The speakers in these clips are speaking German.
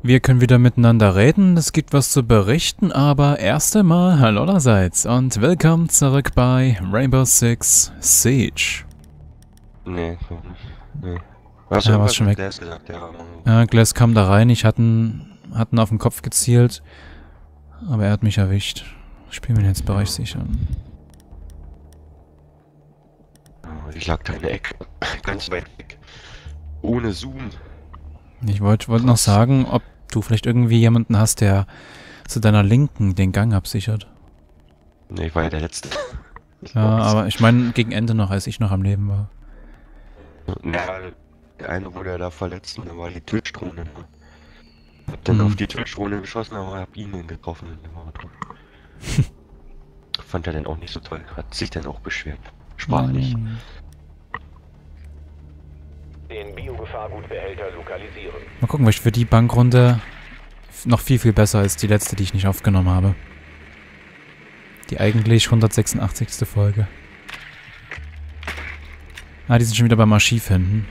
Wir können wieder miteinander reden, es gibt was zu berichten, aber erst einmal hallo allerseits und willkommen zurück bei Rainbow Six Siege. Nee, noch nicht. Nee. Ja, war's schon weg. Glass gesagt, ja. Ja, Glass kam da rein, ich hatten auf den Kopf gezielt, aber er hat mich erwischt. Spielen wir jetzt Bereich sichern. Ich lag da in der Ecke, ganz weit weg. Ohne Zoom. Ich wollte noch sagen, ob du vielleicht irgendwie jemanden hast, der zu deiner Linken den Gang absichert. Nee, ich war ja der Letzte. Ja, aber ich meine gegen Ende noch, als ich noch am Leben war. Ja, der eine wurde ja da verletzt und dann war die Twitch-Drohne. Hab dann auf die Twitch-Drohne geschossen, aber hab ihn getroffen. Der war tot. Fand er dann auch nicht so toll. Hat sich dann auch beschwert. Sprach nicht. Den Biogefahrgutbehälter lokalisieren. Mal gucken, was für die Bankrunde noch viel besser ist, die letzte, die ich nicht aufgenommen habe. Die eigentlich 186. Folge. Ah, die sind schon wieder beim Archiv hinten.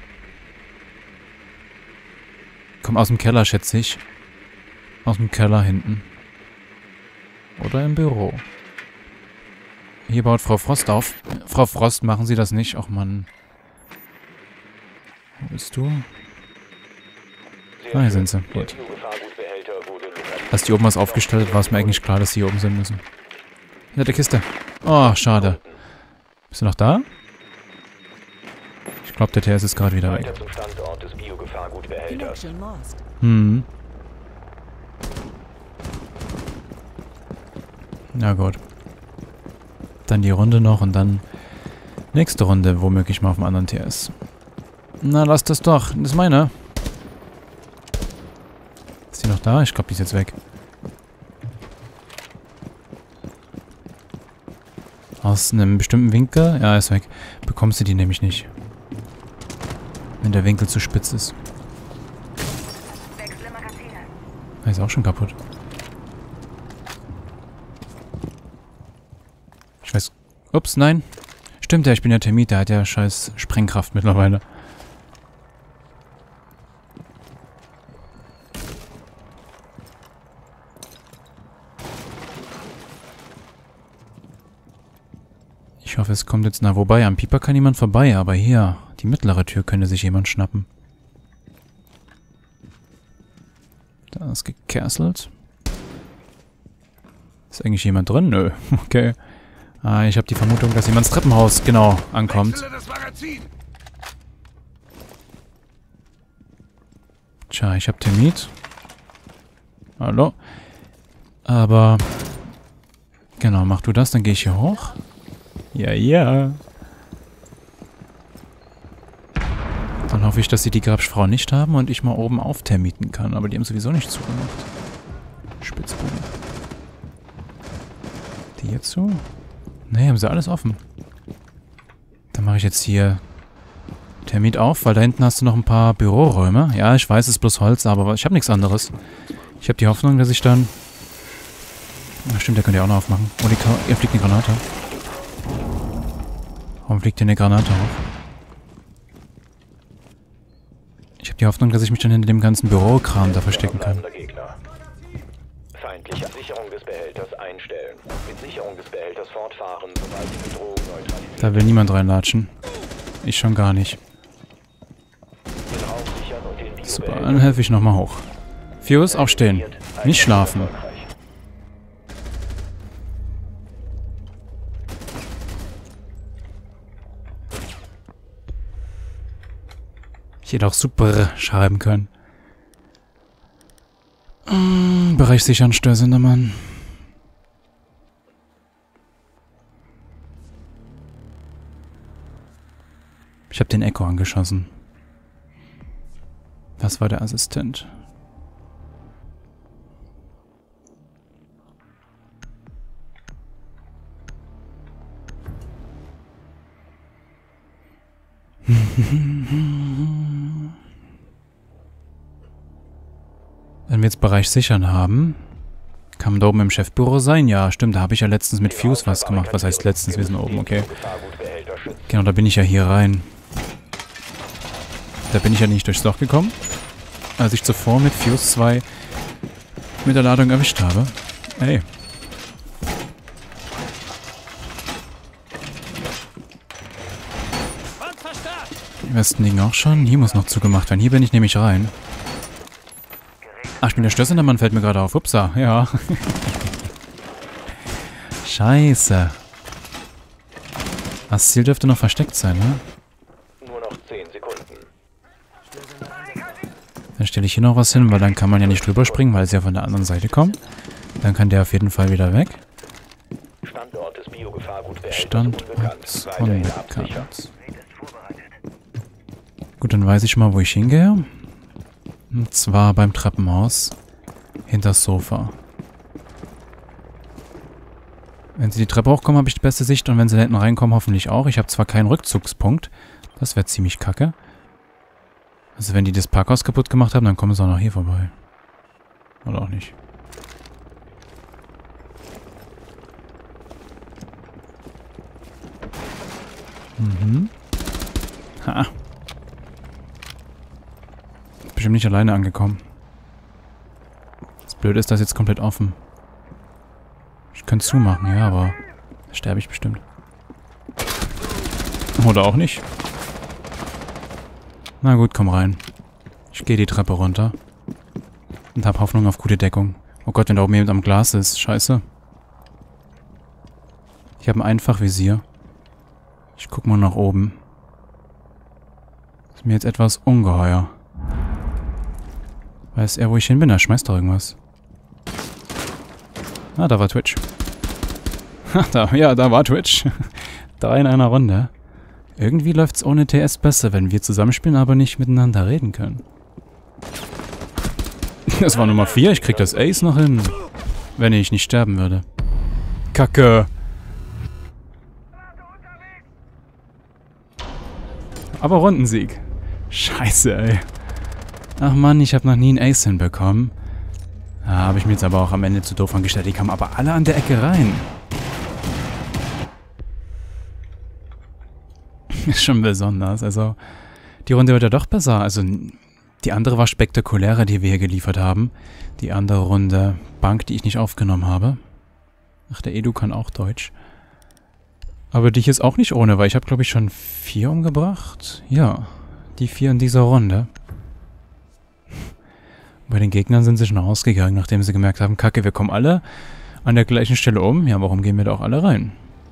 Komm aus dem Keller, schätze ich. Aus dem Keller hinten. Oder im Büro. Hier baut Frau Frost auf. Frau Frost, machen Sie das nicht? Och Mann. Wo bist du? Ah, hier sind sie. Gut. Als die oben was aufgestellt hat, war es mir eigentlich klar, dass sie hier oben sein müssen. Hinter der Kiste. Oh, schade. Bist du noch da? Ich glaube, der TS ist gerade wieder weg. Hm. Na gut. Dann die Runde noch und dann nächste Runde, womöglich mal auf dem anderen TS. Na, lass das doch. Das ist meine. Ist die noch da? Ich glaube, die ist jetzt weg. Aus einem bestimmten Winkel? Ja, ist weg. Bekommst du die nämlich nicht. Wenn der Winkel zu spitz ist. Ah, ist auch schon kaputt. Ich weiß... Ups, nein. Stimmt ja, ich bin ja Termit, der hat ja scheiß Sprengkraft mittlerweile. Ich hoffe, es kommt jetzt nah. Wobei, am Pieper kann niemand vorbei, aber hier, die mittlere Tür könnte sich jemand schnappen. Da ist gekesselt. Ist eigentlich jemand drin? Nö. Okay. Ah, ich habe die Vermutung, dass jemand ins Treppenhaus, genau, ankommt. Tja, ich habe Termit. Hallo. Aber... Genau, mach du das, dann gehe ich hier hoch. Ja, ja. Dann hoffe ich, dass sie die Grabschfrau nicht haben und ich mal oben auftermieten kann. Aber die haben sowieso nicht zugemacht. Spitzbuben. Die jetzt zu? Ne, haben sie alles offen. Dann mache ich jetzt hier Termit auf, weil da hinten hast du noch ein paar Büroräume. Ja, ich weiß, es ist bloß Holz, aber ich habe nichts anderes. Ich habe die Hoffnung, dass ich dann... Ach, stimmt, der könnte ja auch noch aufmachen. Oh, hier fliegt eine Granate. Warum fliegt hier eine Granate hoch? Ich habe die Hoffnung, dass ich mich dann hinter dem ganzen Bürokram da verstecken kann. Feindliche Sicherung des Behälters einstellen. Mit Sicherung des Behälters fortfahren, sobald die Bedrohung neutralisiert. Da will niemand reinlatschen. Ich schon gar nicht. Super, dann helfe ich nochmal hoch. Fuse, aufstehen. Nicht schlafen. Ich hätte auch super schreiben können. Bereich sichern, Störsendermann. Ich habe den Echo angeschossen. Was war der Assistent? Wenn wir jetzt Bereich sichern haben, kann man da oben im Chefbüro sein? Ja, stimmt, da habe ich ja letztens mit Fuse was gemacht. Was heißt letztens? Wir sind oben, okay. Genau, da bin ich ja hier rein. Da bin ich ja nicht durchs Loch gekommen. als ich zuvor mit Fuse 2 mit der Ladung erwischt habe. Ey. Die Westen liegen auch schon. Hier muss noch zugemacht werden. Hier bin ich nämlich rein. Ach, ich bin der Stößendermann, fällt mir gerade auf. Upsa, ja. Scheiße. Das Ziel dürfte noch versteckt sein, ne? Nur noch 10 Sekunden. Dann stelle ich hier noch was hin, weil dann kann man ja nicht drüber springen, weil sie ja von der anderen Seite kommen. Dann kann der auf jeden Fall wieder weg. Standort des Biogefahrgutbehälters Standort unbekannt. Gut, dann weiß ich mal, wo ich hingehe. Und zwar beim Treppenhaus. Hinter das Sofa. Wenn sie die Treppe hochkommen, habe ich die beste Sicht. Und wenn sie da hinten reinkommen, hoffentlich auch. Ich habe zwar keinen Rückzugspunkt. Das wäre ziemlich kacke. Also wenn die das Parkhaus kaputt gemacht haben, dann kommen sie auch noch hier vorbei. Oder auch nicht. Mhm. Ha. Bestimmt nicht alleine angekommen. Das Blöde ist, das ist jetzt komplett offen. Ich könnte zumachen, ja, aber da sterbe ich bestimmt. Oder auch nicht. Na gut, komm rein. Ich gehe die Treppe runter. Und habe Hoffnung auf gute Deckung. Oh Gott, wenn da oben jemand am Glas ist. Scheiße. Ich habe ein Einfachvisier. Ich guck mal nach oben. Ist mir jetzt etwas ungeheuer. Weiß er, wo ich hin bin? Er schmeißt doch irgendwas. Ah, da war Twitch. Da war Twitch. 3 in einer Runde. Irgendwie läuft's ohne TS besser, wenn wir zusammenspielen, aber nicht miteinander reden können. Das war Nummer 4. Ich krieg das Ace noch hin. Wenn ich nicht sterben würde. Kacke. Aber Rundensieg. Scheiße, ey. Ach Mann, ich habe noch nie einen Ace hinbekommen. Da habe ich mir jetzt aber auch am Ende zu doof angestellt. Die kamen aber alle an der Ecke rein. Ist schon besonders. Also, die Runde wird ja doch besser. Also, die andere war spektakulärer, die wir hier geliefert haben. Die andere Runde Bank, die ich nicht aufgenommen habe. Ach, der Edu kann auch Deutsch. Aber die hier ist auch nicht ohne, weil ich habe, glaube ich, schon 4 umgebracht. Ja, die 4 in dieser Runde. Bei den Gegnern sind sie schon rausgegangen, nachdem sie gemerkt haben, Kacke, wir kommen alle an der gleichen Stelle um. Ja, warum gehen wir da auch alle rein?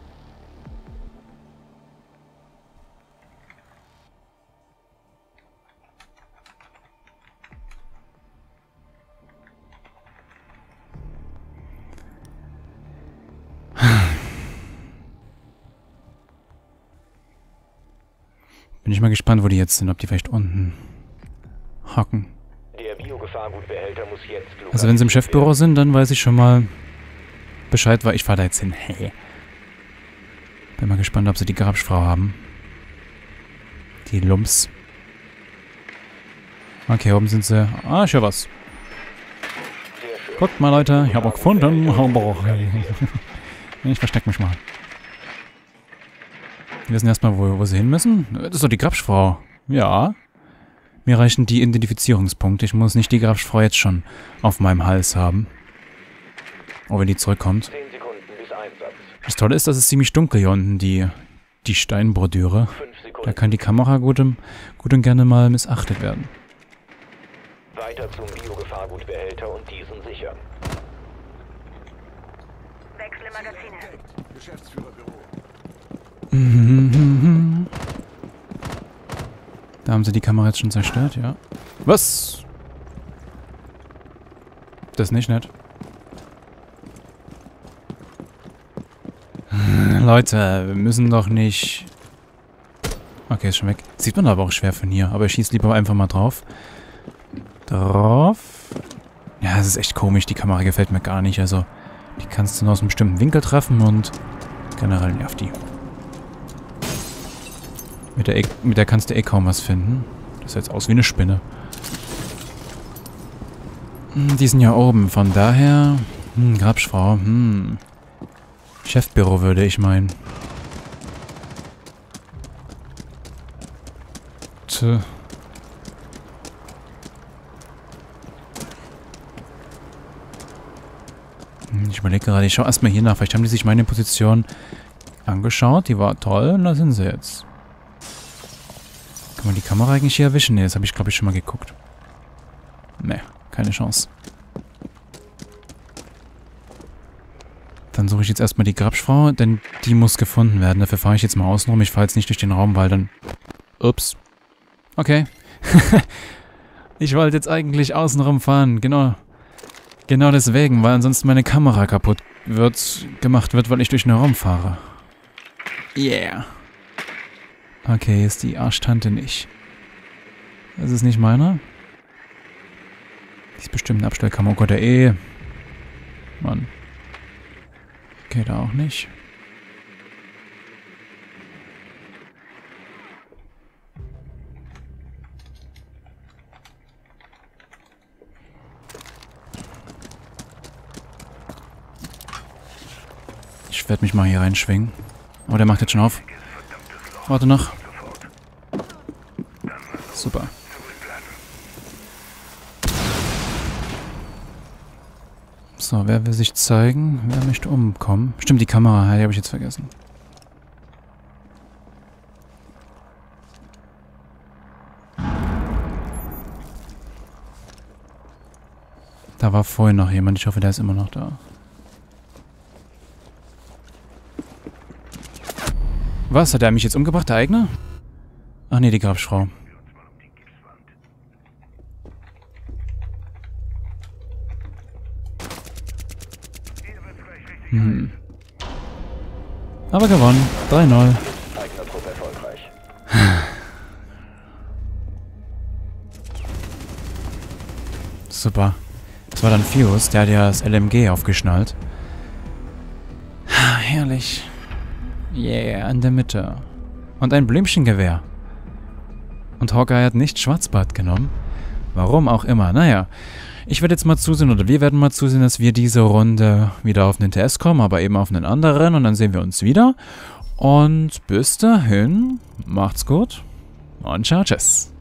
Bin ich mal gespannt, wo die jetzt sind, ob die vielleicht unten hocken. Der Biogefahrgutbehälter muss jetzt Also wenn sie im Chefbüro sind, dann weiß ich schon mal Bescheid, weil ich fahre da jetzt hin. Hey. Bin mal gespannt, ob sie die Grabschfrau haben. Die Lumps. Okay, oben sind sie. Ah, ich höre was. Guckt mal, Leute, ich habe auch gefunden. Ich verstecke mich mal. Wir wissen erstmal, wo sie hin müssen. Das ist doch die Grabschfrau. Ja. Mir reichen die Identifizierungspunkte. Ich muss nicht die Grabschfrau jetzt schon auf meinem Hals haben. Oh, wenn die zurückkommt. 10 Sekunden bis Einsatz. Das Tolle ist, dass es ziemlich dunkel hier unten, die Steinbordüre. 5 Sekunden. Da kann die Kamera gut und gerne mal missachtet werden. Weiter zum Biogefahrgutbehälter und diesen sichern. Wechsle Magazine. Da haben sie die Kamera jetzt schon zerstört, ja. Was? Das ist nicht nett. Leute, wir müssen doch nicht... Okay, ist schon weg. Sieht man aber auch schwer von hier. Aber ich schieße lieber einfach mal drauf. Drauf. Ja, es ist echt komisch. Die Kamera gefällt mir gar nicht. Also, die kannst du nur aus einem bestimmten Winkel treffen und generell nervt die. Mit der kannst du eh kaum was finden. Das sieht jetzt aus wie eine Spinne. Die sind ja oben, von daher... Grabschfrau, Chefbüro würde ich meinen. Ich überlege gerade, ich schaue erstmal hier nach. Vielleicht haben die sich meine Position angeschaut. Die war toll und da sind sie jetzt. Kann man die Kamera eigentlich hier erwischen? Ne, das habe ich, glaube ich, schon mal geguckt. Ne, keine Chance. Dann suche ich jetzt erstmal die Grabschfrau, denn die muss gefunden werden. Dafür fahre ich jetzt mal außenrum. Ich fahre jetzt nicht durch den Raum, weil dann... Ups. Okay. Ich wollte jetzt eigentlich außenrum fahren. Genau deswegen, weil ansonsten meine Kamera kaputt gemacht wird, weil ich durch den Raum fahre. Yeah. Okay, ist die Arschtante nicht. Das ist nicht meiner. Die ist bestimmt eine Abstellkammer. Oh Gott, der Ehe. Mann. Okay, da auch nicht. Ich werde mich mal hier reinschwingen. Oh, der macht jetzt schon auf. Warte noch. Super. So, wer will sich zeigen? Wer möchte umkommen? Stimmt, die Kamera, die habe ich jetzt vergessen. Da war vorhin noch jemand. Ich hoffe, der ist immer noch da. Was? Hat er mich jetzt umgebracht, der Eigner? Ach nee, die Grabschfrau. Aber gewonnen. 3-0. Eigener Trupp erfolgreich. Super. Das war dann Fuse, der hat ja das LMG aufgeschnallt. Herrlich. Yeah, in der Mitte. Und ein Blümchengewehr. Und Hawkeye hat nicht Schwarzbart genommen. Warum auch immer. Naja, ich werde jetzt mal zusehen, oder wir werden mal zusehen, dass wir diese Runde wieder auf einen TS kommen, aber eben auf einen anderen. Und dann sehen wir uns wieder. Und bis dahin, macht's gut. Und ciao, tschüss.